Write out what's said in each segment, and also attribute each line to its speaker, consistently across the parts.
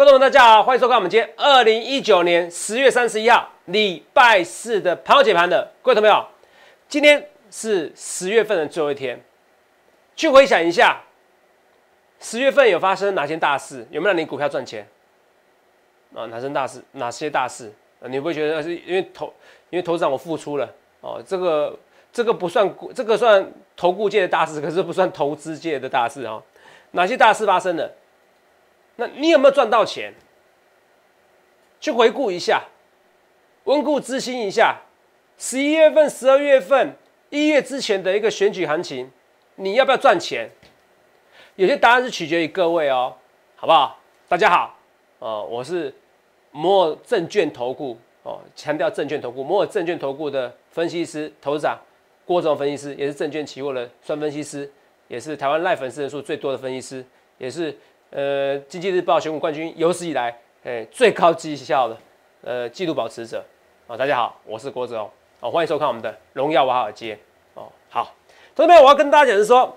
Speaker 1: 观众们大家好，欢迎收看我们今天2019年10月31号礼拜四的盘后解盘的各位同学们，今天是10月份的最后一天，去回想一下10月份有发生哪些大事，有没有让你股票赚钱啊？哪些大事？你会不会觉得是因为投资长我付出了哦？这个不算，这个算投顾界的大事，可是不算投资界的大事哦。哪些大事发生了？那你有没有赚到钱？去回顾一下，温故知新一下。11月份、12月份、1月之前的一个选举行情，你要不要赚钱？有些答案是取决于各位哦，好不好？大家好，我是摩尔证券投顾强调证券投顾，摩尔证券投顾的分析师、投资长郭总分析师，也是证券期货的专分析师，也是台湾赖粉丝人数最多的分析师，也是经济日报选股冠军有史以来最高绩效的纪录保持者大家好，我是郭总欢迎收看我们的荣耀华尔街好，同学们，我要跟大家讲的是说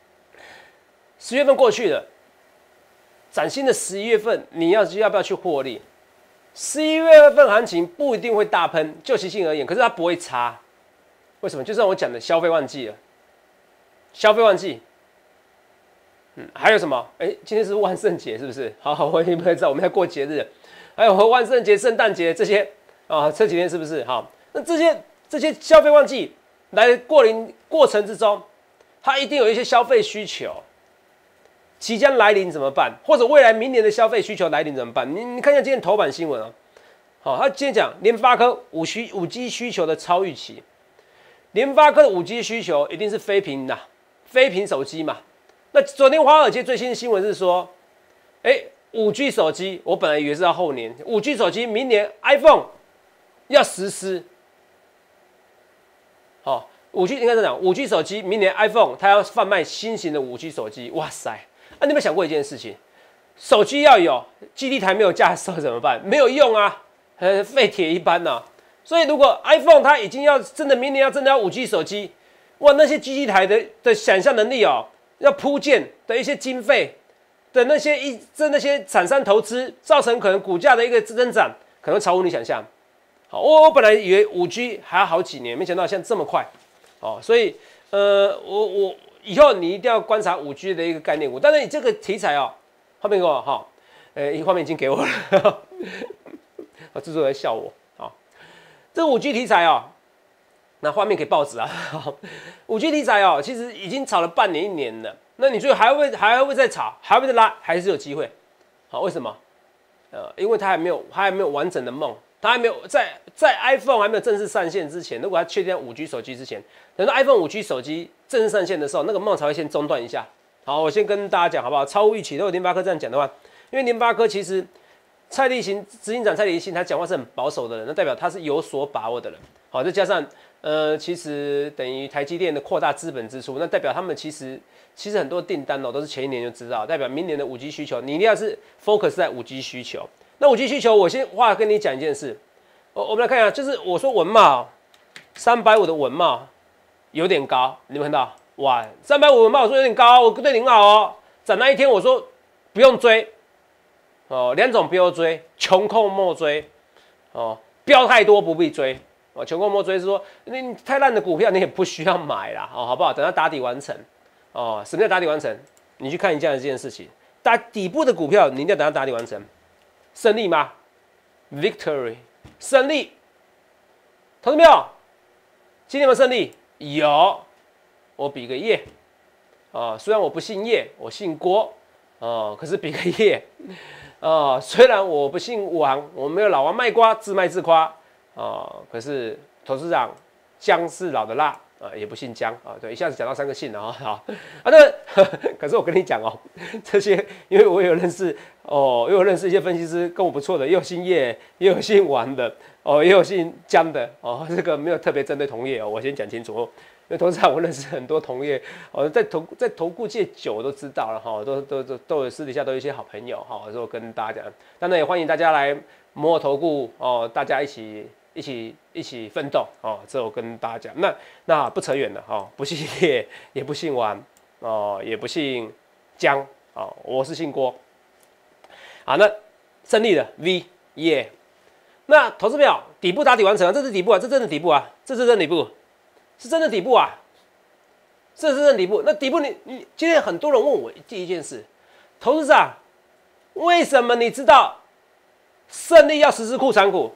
Speaker 1: ，10月份过去了，崭新的11月份，你要不要去获利？11月份行情不一定会大喷，就其性而言，可是它不会差。为什么？就像我讲的，消费旺季了，消费旺季。还有什么？今天是万圣节，是不是？好，我也不知道，我们在过节日，还有万圣节、圣诞节这些这几天是不是？好，那这些消费旺季来过程之中，它一定有一些消费需求即将来临怎么办？或者未来明年的消费需求来临怎么办？你看一下今天头版新闻好，他今天讲联发科5G 需求的超预期，联发科的5G 需求一定是非屏手机嘛？那昨天华尔街最新的新闻是说，5G 手机，我本来以为是要后年，5G 手机明年 iPhone 要实施。5G 应该是讲5G 手机，明年 iPhone 它要贩卖新型的5G 手机，哇塞！你有没有想过一件事情？手机要有基地台没有架的时候怎么办？没有用啊，废铁一般啊。所以如果 iPhone 它已经要明年要 5G 手机，哇，那些基地台的想象能力要铺建的一些经费的那些厂商投资，造成可能股价的一个增长，可能超乎你想象。好，我本来以为5G 还要好几年，没想到现在这么快。所以我以后你一定要观察5G 的一个概念股。但是你这个题材画面给我画面已经给我了，制作人笑我这个5G 题材那画面给报纸5G 题材其实已经炒了半年1年了。那你说还会再炒，还会再拉，还是有机会？为什么？因为它还没有完整的梦，它还没有在 iPhone 还没有正式上线之前，如果它确定 5G 手机之前，等到 iPhone 5G 手机正式上线的时候，那个梦才会先中断一下。好，我先跟大家讲好不好？超乎预期。如果联发科这样讲的话，因为联发科其实蔡力行执行长蔡力行他讲话是很保守的人，那代表他是有所把握的人。好，再加上其实等于台积电的扩大资本支出，那代表他们其实很多订单都是前1年就知道，代表明年的5G 需求，你一定要是 focus 在5G 需求。那5G 需求，我先跟你讲一件事，我们来看一下，就是我说文茂350的文茂有点高，你们看到哇？350文茂我说有点高，我对你很好涨那一天我说不用追2种不要追，穷寇莫追标太多不必追。穷寇莫追是说，你太烂的股票你也不需要买啦，好不好？等它打底完成，什么叫打底完成？你去看一下这件事情，底部的股票你一定要等它打底完成。胜利吗 ？Victory， 胜利，投资没有？今天有没有胜利？有，我比个耶虽然我不姓叶，我姓郭可是比个耶虽然我不姓王，我没有老王卖瓜，自卖自夸。可是投资长姜是老的辣也不姓姜对，一下子讲到3个姓了好可是我跟你讲这些，因为我有认识又有认识一些分析师跟我不错的，也有姓叶，也有姓王的也有姓姜的这个没有特别针对同业我先讲清楚因为投资长我认识很多同业在投顾界久我都知道了都有私底下都有一些好朋友所以跟大家讲，当然也欢迎大家来摩尔投顾大家一起奋斗这我跟大家讲，那不扯远了不姓叶，也不姓王也不姓姜我是姓郭那胜利了 V 耶。那投资表底部打底完成啊，这是底部啊，这真的底部啊，这是真的底部，是真的底部啊，这是真的底部。那底部你今天很多人问我第一件事，投资长，为什么你知道胜利要实施库藏股？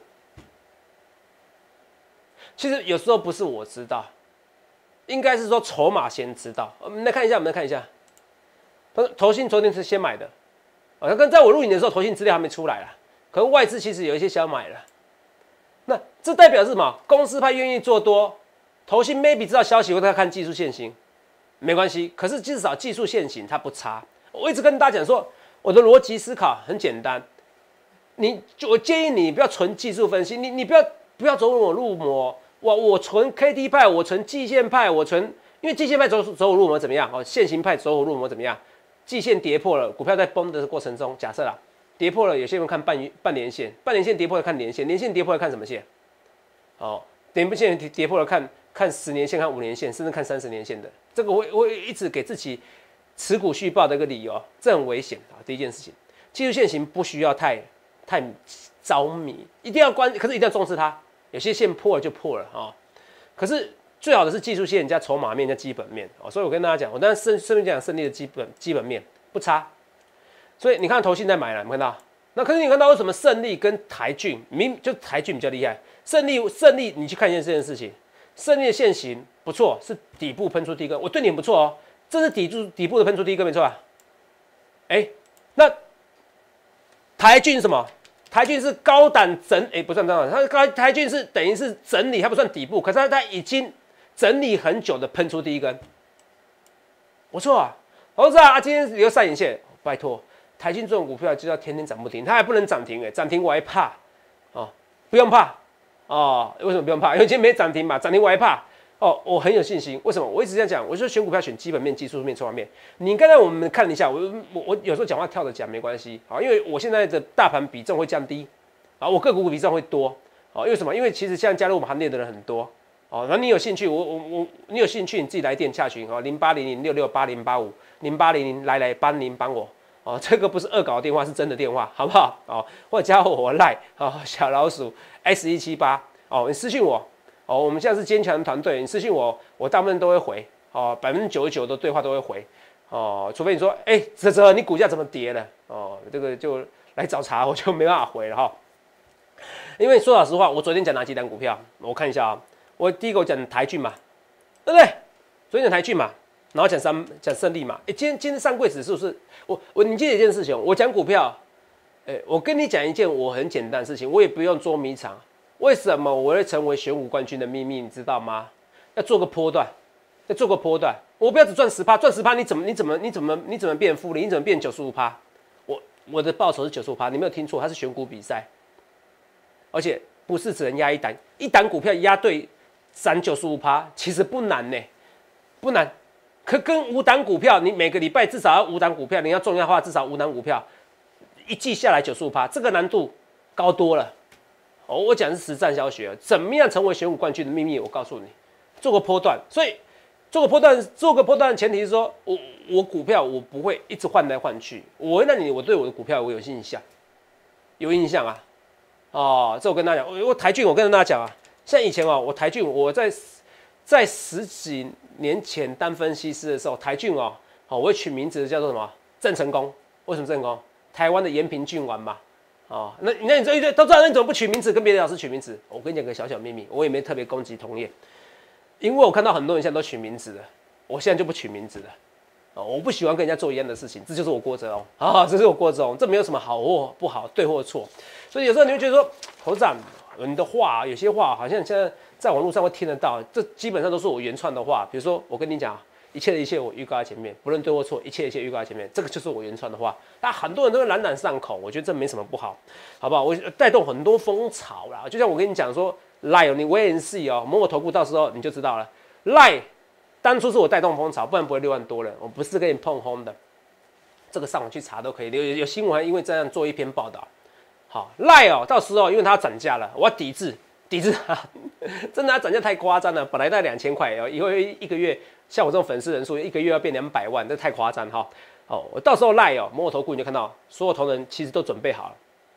Speaker 1: 其实有时候不是我知道，应该是说筹码先知道。我们来看一下，投信昨天是先买的，跟在我录影的时候，投信资料还没出来啦。可是外资其实有一些想买了，那这代表是什么？公司派愿意做多，投信 maybe 知道消息，或者看技术线型，没关系。可是至少技术线型它不差。我一直跟大家讲说，我的逻辑思考很简单，我建议你不要纯技术分析，你不要走我入魔。我纯 K D 派，我纯季线派，因为季线派走火入魔怎么样？线型派走火入魔怎么样？季线跌破了，股票在崩的过程中，假设啦，跌破了，有些人看半年线，半年线跌破了看年线，年线跌破了看什么线？年线跌破了看10年线、看5年线，甚至看30年线的。这个我一直给自己持股续报的一个理由，这很危险啊！第一件事情，技术线型不需要太着迷，一定要可是一定要重视它。有些线破了就破了啊，可是最好的是技术线加筹码面加基本面哦。所以我跟大家讲，我当然顺便讲胜利的基本面不差。所以你看投信在买了，你看到？那可是你看到为什么胜利跟台骏就台骏比较厉害？胜利，你去看一下这件事情，胜利的线型不错，是底部喷出第一根，我对你很不错哦。这是底部的喷出第一根，没错吧？那台骏是什么？台骏是高档不算高档，台骏是等于是整理，它不算底部，可是它已经整理很久的喷出第一根，不错啊。我知道今天留上影线，拜托，台骏这种股票就要天天涨不停，它还不能涨停涨停我还怕不用怕为什么不用怕？因为今天没涨停嘛，涨停我还怕我很有信心。为什么？我一直这样讲，我就选股票选基本面、技术面、筹码面。你刚才我们看一下，我有时候讲话跳着讲没关系因为我现在的大盘比重会降低我个股比重会多因为什么？因为其实现在加入我们行列的人很多那你有兴趣，你有兴趣你自己来电洽询08006680850800来帮我这个不是恶搞的电话，是真的电话，好不好或者加我LINE小老鼠S178你私讯我。我们现在是坚强团队，你私信我，我大部分都会回，99%的对话都会回除非你说，哲你股价怎么跌了这个就来找茬，我就没办法回了因为说老实话，我昨天讲哪几档股票？我看一下我第一个我讲台骏嘛，对不对？昨天讲台骏嘛，然后讲胜利嘛，今天上柜指数是你记得一件事情，我讲股票，我跟你讲一件我很简单的事情，我也不用捉迷藏。为什么我会成为选股冠军的秘密？你知道吗？要做个波段，我不要只赚10%，赚10%你怎么变复利？你怎么变95%？我的报酬是95%，你没有听错，它是选股比赛，而且不是只能压一档股票压对涨95%，其实不难呢，不难。可跟5档股票，你每个礼拜至少要5档股票，你要重要化至少5档股票，一季下来95%，这个难度高多了。我讲的是实战教学，怎么样成为选股冠军的秘密？我告诉你，做个波段。所以做个波段的前提是说，我股票我不会一直换来换去，我会让我对我的股票我有印象，这我跟大家讲，我台骏我跟大家讲像以前我台骏我在10几年前当分析师的时候，台骏我会取名字叫做什么？郑成功。为什么郑成功？台湾的延平郡王嘛。那你这都知道，那你怎么不取名字？跟别的老师取名字？我跟你讲个小小秘密，我也没特别攻击同业，因为我看到很多人现在都取名字了，我现在就不取名字了。我不喜欢跟人家做一样的事情，这就是我郭哲龙这是我郭哲龙，这没有什么好或不好，对或错。所以有时候你会觉得说，头长你的话有些话好像现在在网络上会听得到，这基本上都是我原创的话。比如说我跟你讲。一切的一切，我预告在前面，不论对或错，一切一切预告在前面，这个就是我原创的话。那很多人都会朗朗上口，我觉得这没什么不好，好不好？我带动很多风潮啦，就像我跟你讲说 ，Lie 你 wait and see 某某投顾到时候你就知道了。Lie 当初是我带动风潮，不然不会6万多人，我不是跟你碰轰的，这个上网去查都可以，有新闻还因为这样做一篇报道。好 ，Lie 到时候因为它要涨价了，我要抵制真的它涨价太夸张了，本来在2000块以后一个月。像我这种粉丝人数，一个月要变200万，这太夸张我到时候赖某某投顾你就看到，所有投人其实都准备好了，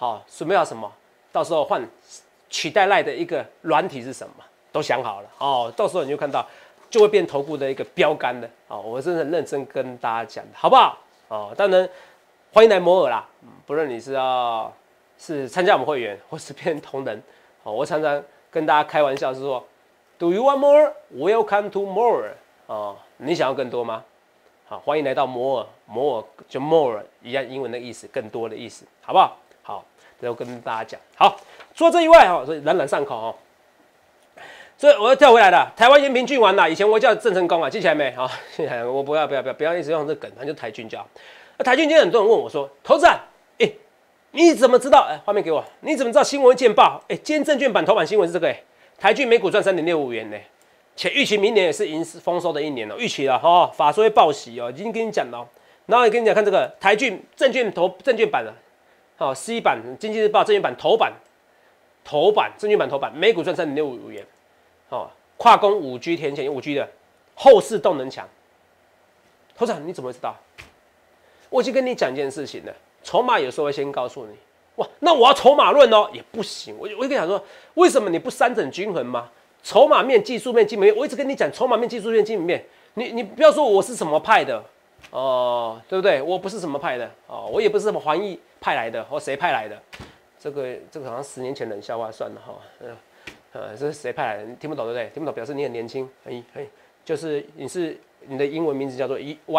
Speaker 1: 好，准备好什么？到时候换取代赖的一个软体是什么？都想好了哦。到时候你就看到，就会变投顾的一个标杆的哦。我真的认真跟大家讲的，好不好？哦，当然欢迎来摩尔啦。不论你是参加我们会员，或是变同仁，哦，我常常跟大家开玩笑是说 ，Do you want more? Welcome to more。哦，你想要更多吗？好，欢迎来到摩尔，摩尔就 more 一样英文的意思，更多的意思，好不好？好，这我跟大家讲。好，除了这以外哈，所以朗朗上口哦。所以我要跳回来了，台湾延平郡王啦，以前我叫郑成功啊，记起来没？好，我不要一直用这梗，反正就台郡就好。那台郡今天很多人问我说，投资啊，你怎么知道？画面给我，你怎么知道新闻见报？今天证券版头版新闻是这个，台郡每股赚3.65元呢。且预期明年也是营收丰收的一年哦，预期了哦，法说会报喜哦，已经跟你讲了。然后也跟你讲，看这个台郡证券版了，好 C 版经济日报证券版头版证券版头版，每股赚3.65元，哦，跨攻5G 天线5G 的后市动能强。头长你怎么会知道？我已经跟你讲一件事情了，筹码有时候会先告诉你，哇，那我要筹码论哦，也不行。我就跟你讲说，为什么你不三整均衡吗？筹码面、技术面、基本面，我一直跟你讲筹码面、技术面、基本面。你不要说我是什么派的哦，对不对？我不是什么派的哦，我也不是什么环艺派来的或谁派来的。这个好像10年前冷笑话算了哈。这是谁派来的？你听不懂对不对？听不懂表示你很年轻。就是你的英文名字叫做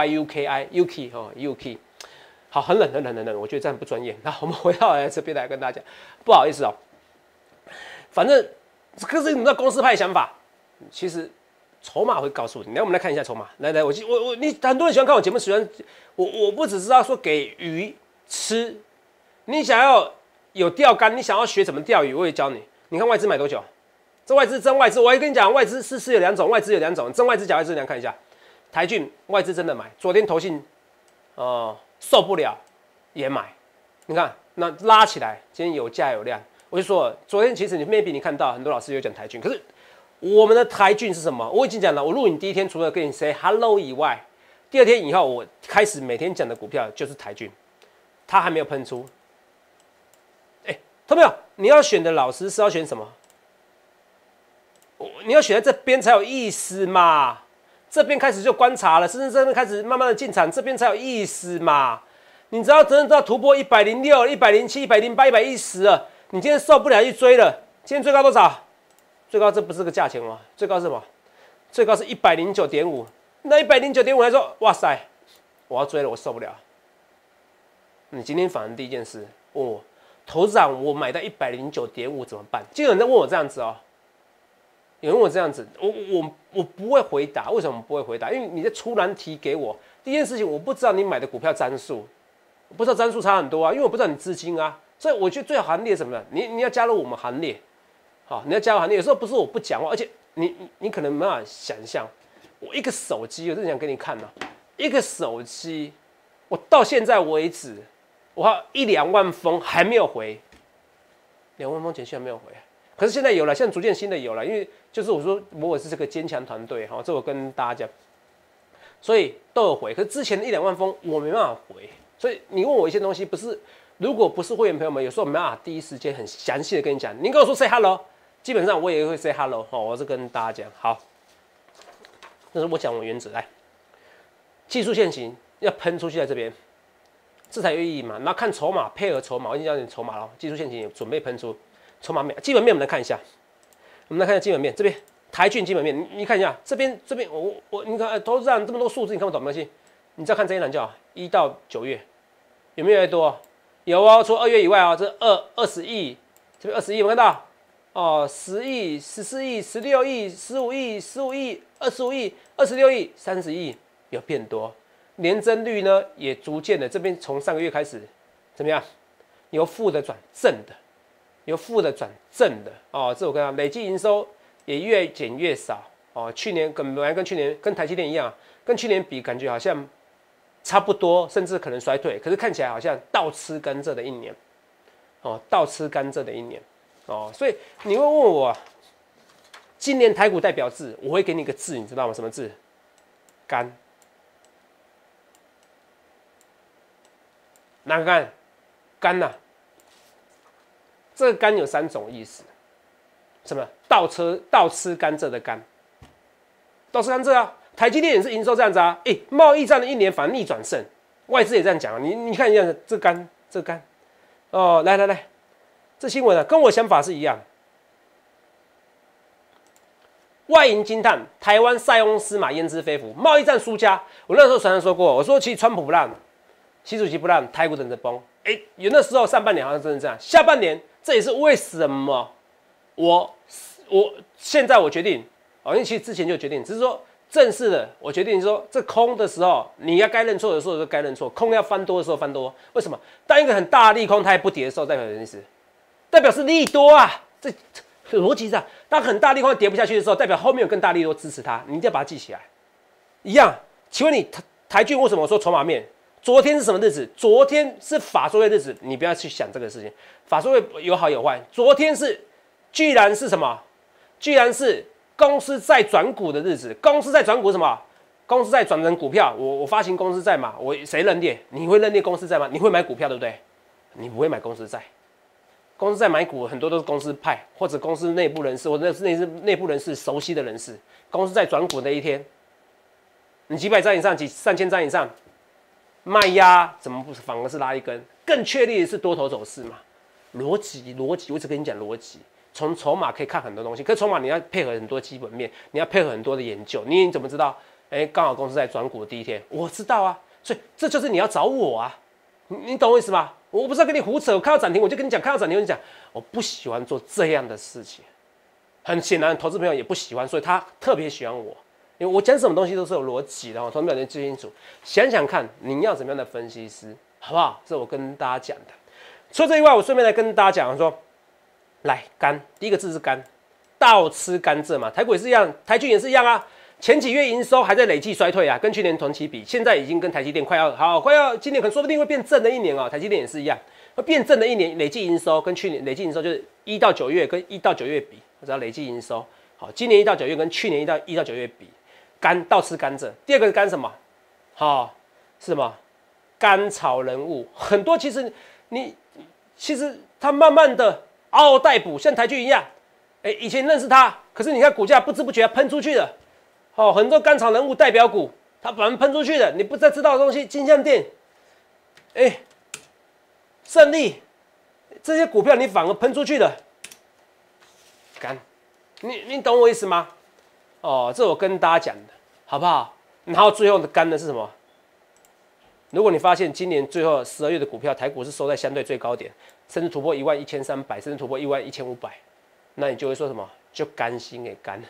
Speaker 1: YUKI 哦 UK。好，很冷，我觉得这样不专业。那我们回到这边来跟大家讲，不好意思哦，反正。可是你知道公司派想法，其实筹码会告诉你。来，我们来看一下筹码。来，你很多人喜欢看我节目，喜欢我不只是要说给鱼吃，你想要有钓竿，你想要学怎么钓鱼，我也教你。你看外资买多久？这外资真外资，我还跟你讲，外资是有两种，外资有两种，真外资假外资，你看一下。台郡外资真的买，昨天投信受不了也买，你看那拉起来，今天有价有量。我就说，昨天其实maybe 你看到很多老师有讲台郡，可是我们的台郡是什么？我已经讲了，我录影第一天除了跟你 say hello 以外，第二天以后我开始每天讲的股票就是台郡，它还没有喷出。看到没有？你要选的老师是要选什么？你要选在这边才有意思嘛。这边开始就观察了，甚至这边开始慢慢的进场，这边才有意思嘛。你只要真的突破106、107、108、110了。你今天受不了去追了，今天最高多少？最高这不是个价钱吗？最高是什么？最高是109.5。那109.5来说，哇塞，我要追了，我受不了。你今天反而第一件事问我，头长，我买到109.5怎么办？就有人在问我这样子哦，有人问我这样子，我不会回答。为什么不会回答？因为你在出难题给我。第一件事情，我不知道你买的股票参数，我不知道参数差很多啊，因为我不知道你资金啊。所以我觉得最好行列什么呢？你要加入我们行列，好，你要加入行列。有时候不是我不讲话，而且你可能没办法想象，我一个手机，我真的想给你看一个手机，我到现在为止，我还1-2万封还没有回，2万封前期还没有回，可是现在有了，现在逐渐新的有了，因为就是我说我是这个坚强团队哈，这我跟大家讲，所以都有回，可是之前的1-2万封我没办法回，所以你问我一些东西不是。如果不是会员朋友们，有时候没办法第一时间很详细的跟你讲。您跟我说 say hello， 基本上我也会 say hello 哦。我是跟大家讲好，这是我讲我原则来。技术线型要喷出去在这边，这才有意义嘛。那看筹码配合筹码，我已经讲你筹码了。技术线型也准备喷出，筹码面基本面我们来看一下，我们来看一下基本面这边台郡基本面，你看一下这边你看投资上这么多数字，你看不懂没关系，你只要看这一栏就好。1到9月有没有越来越多？有哦，除2月以外哦，这20亿，这边20亿，有没有看到？哦，10亿、14亿、16亿、15亿、15亿、25亿、26亿、30亿，有变多。年增率呢，也逐渐的，这边从上个月开始怎么样？由负的转正的，由负的转正的哦。这我跟你讲，累计营收也越减越少哦。去年本来跟去年跟台积电一样，跟去年比，感觉好像。差不多，甚至可能衰退，可是看起来好像倒吃甘蔗的一年，哦，倒吃甘蔗的一年，哦，所以你会问我，今年台股代表字，我会给你一个字，你知道吗？什么字？甘。哪个甘？甘呐、 这个甘有3种意思，什么？倒吃甘蔗的甘，倒吃甘蔗啊。台积电也是营收这样子啊，贸易战的1年反而逆转胜，外资也这样讲啊。你看一下这甘，哦，来，这新闻啊，跟我想法是一样。外银惊叹台湾塞翁失马焉知非福，贸易战输家。我那时候常常说过，我说其实川普不让，习主席不让，台股等着崩。有那时候上半年好像真的这样，下半年这也是为什么我现在我决定，因为其实之前就决定，只是说正式的我决定说，这空的时候你要该认错的时候就该认错，空要翻多的时候翻多。为什么？当一个很大的利空它还不跌的时候，代表什么意思？代表是利多啊，这逻辑上，当很大利空跌不下去的时候，代表后面有更大利多支持它，你一定要把它记起来。一样，请问你台骏为什么说筹码面？昨天是什么日子？昨天是法说会日子，你不要去想这个事情。法说会有好有坏，昨天居然是什么？居然是公司在转股的日子。公司在转股什么？公司在转成股票。我发行公司债嘛，谁认列？你会认列公司债吗？你会买股票对不对？你不会买公司债。公司在买股很多都是公司派或者公司内部人士，或者是内部人士熟悉的人士。公司在转股那一天，你几百张以上、3000张以上，卖压怎么不反而是拉一根？更确立的是多头走势嘛？逻辑，我一直跟你讲逻辑。从筹码可以看很多东西，可是筹码你要配合很多基本面，你要配合很多的研究。你怎么知道？刚好公司在转股的第一天，我知道啊，所以这就是你要找我啊，你懂我意思吗？我不是要跟你胡扯，我看到涨停我就跟你讲，看到涨停我就讲，我不喜欢做这样的事情。很显然，投资朋友也不喜欢，所以他特别喜欢我，因为我讲什么东西都是有逻辑的，投资朋友你记清楚。想想看，你要怎么样的分析师，好不好？这是我跟大家讲的。除了这以外，我顺便来跟大家讲说，来甘，第一个字是甘，倒吃甘蔗嘛，台股也是一样，台骏也是一样啊。前几月营收还在累计衰退啊，跟去年同期比，现在已经跟台积电快要，今年可能说不定会变正的一年啊。台积电也是一样，会变正的一年，累计营收跟去年累计营收就是1到9月跟1到9月比，我知道累计营收好，今年1到9月跟去年1到9月比，甘倒吃甘蔗。第二个是甘什么？是什么？甘草人物，很多其实它慢慢的嗷嗷待哺，像台骏一样，以前认识它，可是你看股价不知不觉喷出去了。很多甘草人物代表股，它反而喷出去了。你不再知道的东西，金像电，胜利这些股票，你反而喷出去了。甘，你懂我意思吗？这我跟大家讲的，好不好？然后最后的甘的是什么？如果你发现今年最后12月的股票，台股是收在相对最高点，甚至突破11300，甚至突破11500，那你就会说什么？就甘心给甘。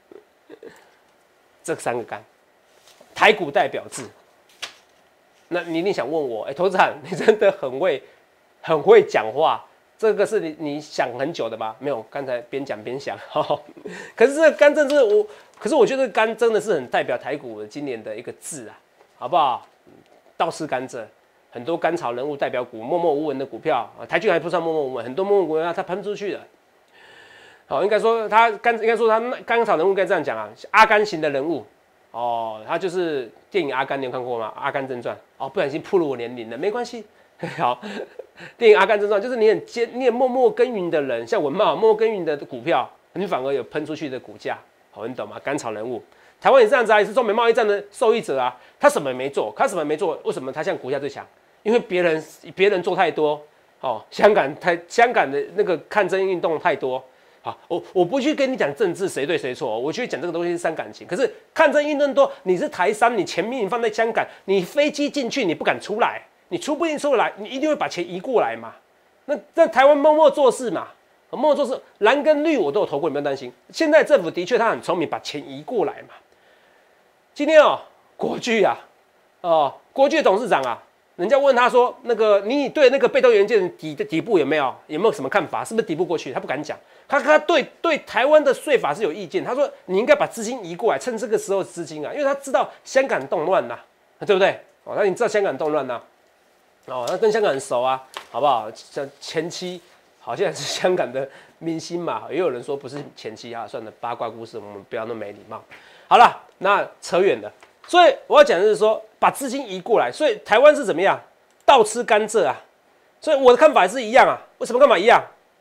Speaker 1: 这3个甘，台股代表字。那你一定想问我，投资人，你真的很会讲话，这个是你想很久的吧？没有，刚才边讲边想。可是这个甘真是可是我觉得甘真的是很代表台股今年的一个字啊，好不好？倒吃甘蔗，很多甘草人物代表股，默默无闻的股票啊，台骏还不算默默无闻，很多默默无闻它喷出去了。应该说他甘草人物应该这样讲啊，阿甘型的人物他就是电影《阿甘》，你有看过吗？《阿甘正传》不小心暴露我年龄了，没关系。好，电影《阿甘正传》就是你很默默耕耘的人，像文茂默默耕耘的股票，你反而有喷出去的股价，你懂吗？甘草人物，台湾也这样子啊，也是中美贸易战的受益者啊。他什么也没做，为什么他现在股价最强？因为别人做太多香港的那个抗争运动太多。我不去跟你讲政治谁对谁错，我去讲这个东西是伤感情。可是抗争运动多，你是台商，你钱明明放在香港，你飞机进去你不敢出来，你出不一定出来，你一定会把钱移过来嘛。那台湾默默做事嘛，默默做事，蓝跟绿我都有投过，你不用担心。现在政府的确他很聪明，把钱移过来嘛。今天国巨国巨的董事长啊。人家问他说：“你对那个被动元件的底部有没有什么看法？是不是底部过去？”他不敢讲。他对台湾的税法是有意见。他说：“你应该把资金移过来，趁这个时候资金啊，因为他知道香港动乱呐，对不对？那你知道香港动乱呐？那跟香港很熟啊，好不好？像前妻好像是香港的明星嘛，也有人说不是前妻啊，算了，八卦故事我们不要那么没礼貌。好了，那扯远了。所以我要讲的是说，把资金移过来。所以台湾是怎么样？倒吃甘蔗啊。所以我的看法还是一样啊。为什么看法一样？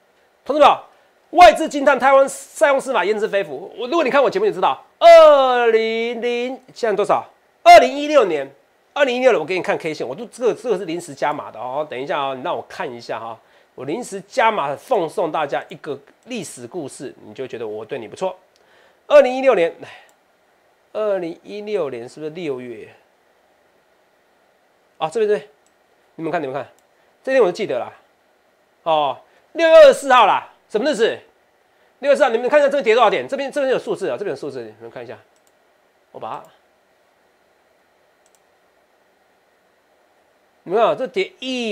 Speaker 1: 同志们，外资惊叹台湾赛用司马焉知非福。如果你看我节目，你知道现在多少？2016年我给你看 K 线，我都这个是临时加码的哦。等一下啊、你让我看一下哈、我临时加码奉送大家一个历史故事，你就觉得我对你不错。2016年是不是6月？啊，这边，你们看，这天我就记得啦。哦，6月24号啦，什么日子？6月24号，你们看一下这边跌多少点？这边有数字啊，这边有数字，你们看一下。我把它，你们看，这跌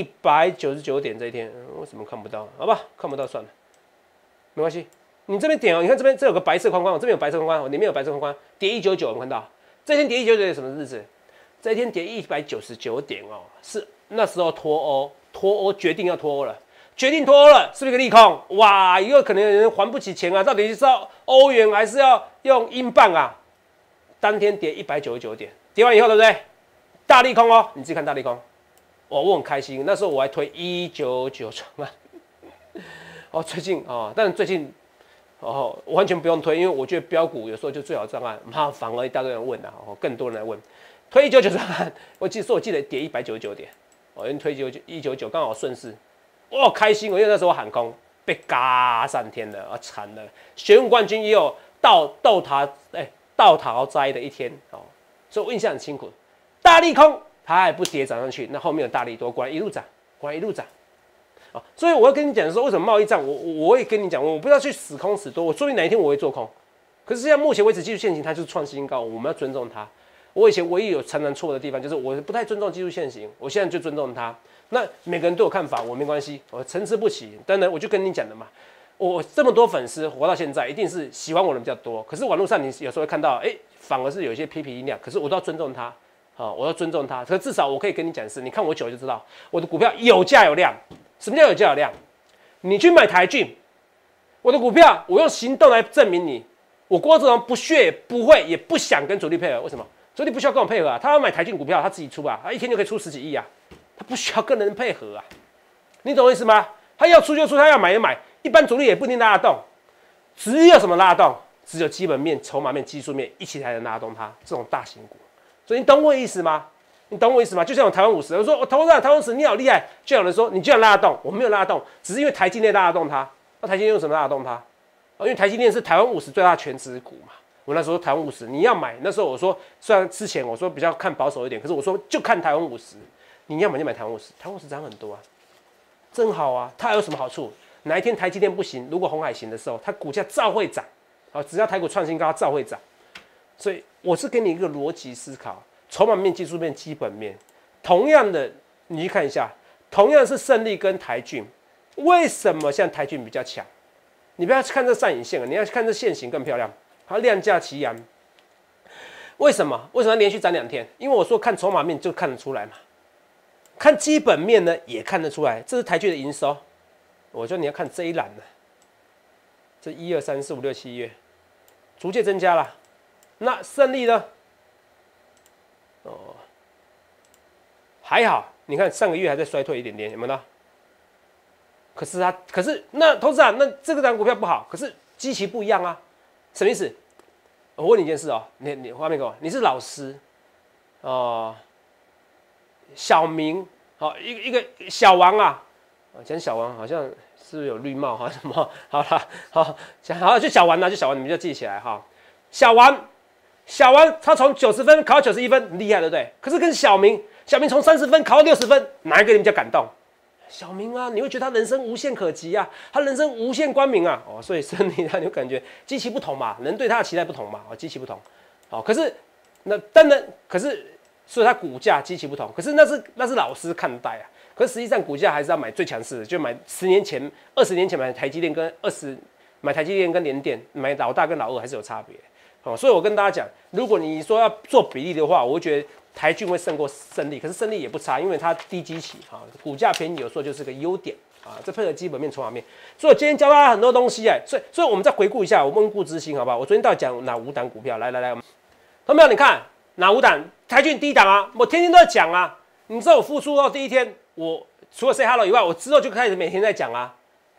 Speaker 1: 199点这一天，为什么看不到？好吧，看不到算了，没关系。你这边点哦，你看这边这有个白色框框，我这边有白色框框，我里面有白色框框，跌199，我们看到这天跌199什么日子？这一天跌199点哦，是那时候脱欧决定要脱欧了，是不是一个利空？哇，以后可能有人还不起钱啊，到底是要欧元还是要用英镑啊？当天跌199点，跌完以后对不对？大利空哦，你自己看大利空，我很开心，那时候我还推199专案，哦，最近哦，但是最近。哦，完全不用推，因为我觉得标股有时候就最好专案，反而一大堆人问啊，更多人来问，推199专案，我记得跌199点，因为推199刚好顺势，哇，开心！因为那时候喊空，被嘎3天了，啊，惨了！选武冠军也有倒桃栽的一天哦，所以我印象很清楚，大利空它还不跌涨上去，那后面有大利多，果然一路涨。所以我要跟你讲说，为什么贸易战，我也跟你讲，我不要去死空死多，我说不定哪一天我会做空。可是现在目前为止，技术线型它就是创新高，我们要尊重它。我以前唯一有常常错的地方，就是我不太尊重技术线型，我现在就尊重它。那每个人都有看法，我没关系，我参差不齐。当然，我就跟你讲的嘛，我这么多粉丝活到现在，一定是喜欢我的比较多。可是网络上你有时候会看到，反而是有一些批评音量，可是我都要尊重他。我要尊重他。可是至少我可以跟你讲的是，你看我久了就知道，我的股票有价有量。什么叫有价有量？你去买台骏，我的股票，我用行动来证明你，我郭志荣不屑、不会、也不想跟主力配合。为什么？主力不需要跟我配合啊，他要买台骏股票，他自己出啊，他一天就可以出10几亿啊，他不需要跟人配合啊，你懂我意思吗？他要出就出，他要买就买，一般主力也不一定拉得动，只有什么拉得动？只有基本面、筹码面、技术面一起才能拉动它这种大型股。所以你懂我意思吗？就像我台湾50，我说我台湾50你好厉害，就有人说你居然拉得动，我没有拉得动，只是因为台积电拉得动它。那台积电用什么拉得动它？因为台积电是台湾50最大的全值股嘛。我那时候台湾50你要买，那时候我说虽然之前我说比较看保守一点，可是我说就看台湾50，你要买就买台湾50，台湾50涨很多啊，真好啊。它有什么好处？哪一天台积电不行，如果鸿海行的时候，它股价照会涨。只要台股创新高，它照会涨。所以我是给你一个逻辑思考。筹码面、技术面、基本面，同样的，你去看一下，同样是胜利跟台骏，为什么像台骏比较强？你不要看这上影线，你要看这线型更漂亮，它量价齐扬。为什么？为什么连续涨2天？因为我说看筹码面就看得出来嘛，看基本面呢也看得出来，这是台骏的营收。我说你要看这一栏呢，这1、2、3、4、5、6、7月逐渐增加了，那胜利呢？还好，你看上个月还在衰退一点点，有没有呢？可是那投资啊，那这个档股票不好，可是基期不一样啊，什么意思？我问你一件事哦，你画面给我，你是老师小明一个小王啊，讲小王好像是不是有绿帽哈什么？好了，好就小王啊，你们就记起来哈，小王他从90分考到91分，很厉害，对不对？可是跟小明从30分考到60分，哪一个你比较感动？小明啊，你会觉得他人生无限可及啊，他人生无限光明啊，所以胜利他就感觉基期不同嘛，人对他的期待不同嘛，基期不同，可是那当然，所以他股价基期不同，可是那是老师看待啊，可是实际上股价还是要买最强势的，就买20年前买台积电跟买台积电跟联电，买老大跟老二还是有差别。所以我跟大家讲，如果你说要做比例的话，我会觉得台骏会胜过胜利，可是胜利也不差，因为它低基期股价便宜有时候就是个优点这配合基本面、筹码面。所以我今天教大家很多东西所以我们再回顾一下，我们温故知新，好不好？我昨天到底讲哪5档股票？来，同学们，你看哪5档？台骏第一档啊，我天天都在讲啊。你知道我复出到第一天，我除了 say hello 以外，我之后就开始每天在讲啊。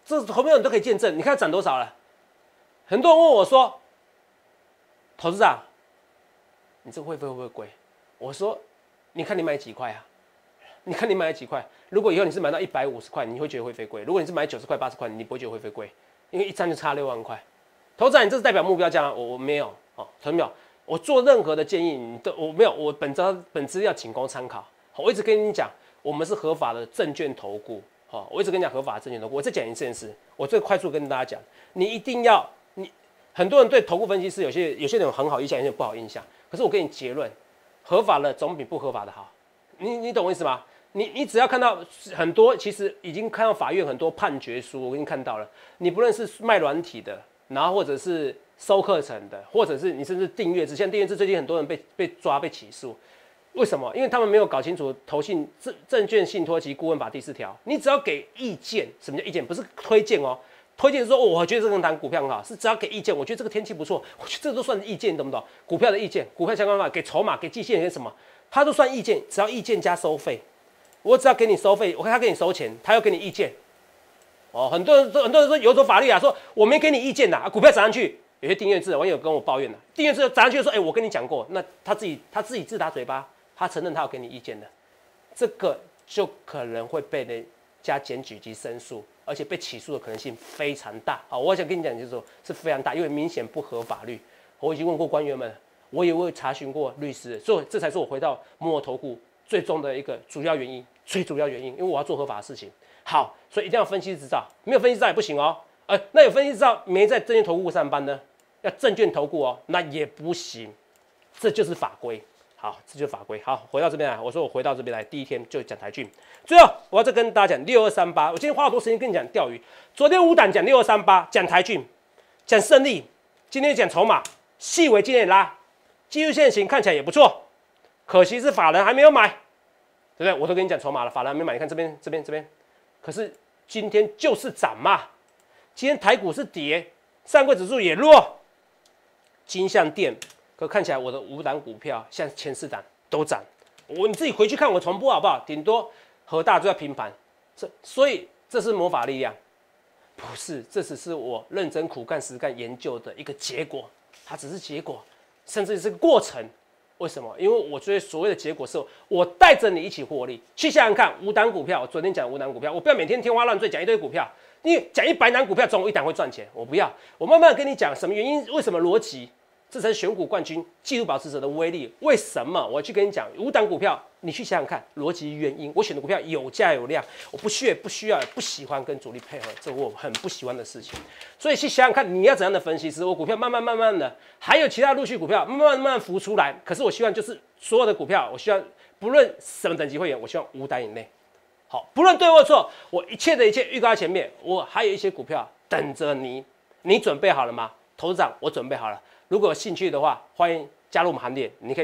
Speaker 1: 这后面人都可以见证。你看涨多少了？很多人问我说，投资长，你这个会费会不会贵？我说，你看你买几块啊？你看你买几块？如果以后你是买到150块，你会觉得会费贵；如果你是买90块、80块，你不会觉得会费贵，因为一张就差6万块。投资长，你这是代表目标价吗？我没有哦，投没有。我做任何的建议，我没有，我本资料仅供参考。我一直跟你讲，我们是合法的证券投顾。我一直跟你讲合法的证券投顾。我再讲一件事，我最快速跟大家讲，你一定要，很多人对投顾分析师有些人很好印象，有些人不好印象。可是我给你结论，合法的总比不合法的好。你懂我意思吗？你只要看到很多，其实已经看到法院很多判决书，我已经看到了。你不论是卖软体的，然后或者是收课程的，或者是你甚至订阅制，像订阅制最近很多人被抓被起诉，为什么？因为他们没有搞清楚投信证券信托及顾问法第4条，你只要给意见，什么叫意见？不是推荐哦，推荐是说我觉得这个档股票很好，是只要给意见，我觉得这个天气不错，我觉得这都算意见，你懂不懂？股票的意见，股票相关法给筹码、给季线给什么，它都算意见，只要意见加收费。我只要给你收费，我看他给你收钱，他要给你意见。很多人说有种法律啊，说我没给你意见的股票涨上去，有些订阅制的网友跟我抱怨了，订阅制涨上去说，我跟你讲过，那他自己自打嘴巴，他承认他有给你意见的，这个就可能会被人家检举及申诉，而且被起诉的可能性非常大。好，我想跟你讲就是说是非常大，因为明显不合法律。我已经问过官员们，我也会查询过律师，所以这才是我回到摩尔投顾最终的一个主要原因。最主要原因，因为我要做合法的事情。好，所以一定要分析师执照，没有分析执照也不行哦。那有分析执照没在证券投顾上班呢？要证券投顾哦，那也不行。这就是法规。好，这就是法规。好，回到这边来，我说我回到这边来，第一天就讲台骏。最后，我要再跟大家讲6238。我今天花了多时间跟你讲钓鱼。昨天5档讲6238，讲台骏，讲胜利。今天讲筹码，细微今天也拉，技术线型看起来也不错，可惜是法人还没有买。对不对？我都跟你讲筹码了，法人还没买，你看这边，可是今天就是涨嘛。今天台股是跌，上柜指数也弱，金像电，可看起来我的5档股票，像前4档都涨。你自己回去看我重播好不好？顶多和大就在平盘，所以这是魔法力量，不是，这只是我认真苦干实干研究的一个结果，它只是结果，甚至是个过程。为什么？因为我觉得所谓的结果是我带着你一起获利。去想想看，5档股票，我昨天讲5档股票，我不要每天天花乱坠讲一堆股票，因为讲100档股票总有1档会赚钱，我不要。我慢慢跟你讲什么原因，为什么逻辑，这才是选股冠军、纪录保持者的威力。为什么？我去跟你讲5档股票，你去想想看逻辑原因。我选的股票有价有量，我不需要，不喜欢跟主力配合，这我很不喜欢的事情。所以去想想看，你要怎样的分析师？我股票慢慢的，还有其他陆续股票慢慢浮出来。可是我希望就是所有的股票，我希望不论什么等级会员，我希望5档以内。好，不论对或错，我一切预告在前面。我还有一些股票等着你，你准备好了吗？投资长，我准备好了。如果有兴趣的话，欢迎加入我们行列。你可以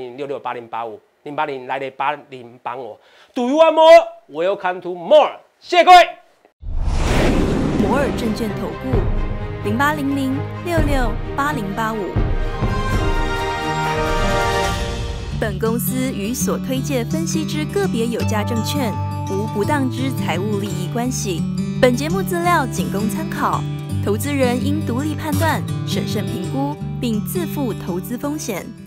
Speaker 1: 0800668085，0800来雷80帮我。Do you want more? Welcome to more。谢谢各位。
Speaker 2: 摩尔证券投顾0800668085。本公司与所推介分析之个别有价证券无不当之财务利益关系。本节目资料仅供参考，投资人应独立判断、审慎评估，并自负投资风险。